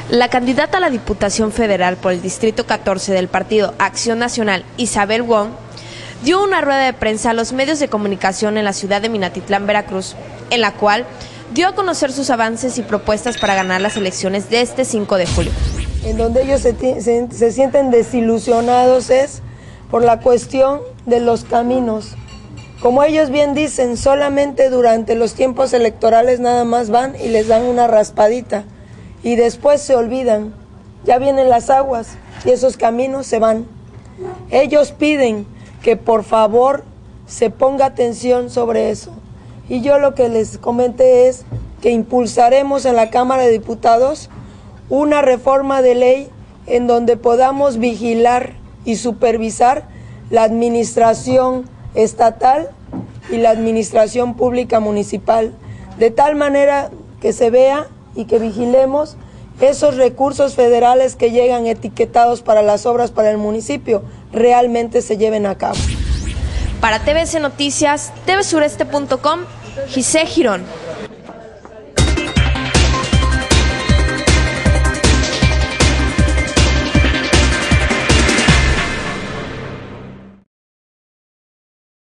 La candidata a la Diputación Federal por el Distrito 14 del Partido Acción Nacional, Isabel Wong, dio una rueda de prensa a los medios de comunicación en la ciudad de Minatitlán, Veracruz, en la cual dio a conocer sus avances y propuestas para ganar las elecciones de este 5 de julio. En donde ellos se sienten desilusionados es por la cuestión de los caminos. Como ellos bien dicen, solamente durante los tiempos electorales nada más van y les dan una raspadita y después se olvidan. Ya vienen las aguas y esos caminos se van. Ellos piden que por favor se ponga atención sobre eso. Y yo lo que les comenté es que impulsaremos en la Cámara de Diputados una reforma de ley en donde podamos vigilar y supervisar la administración estatal y la administración pública municipal, de tal manera que se vea y que vigilemos esos recursos federales que llegan etiquetados para las obras para el municipio, realmente se lleven a cabo. Para TVC Noticias, tvsureste.com, Giselle Girón.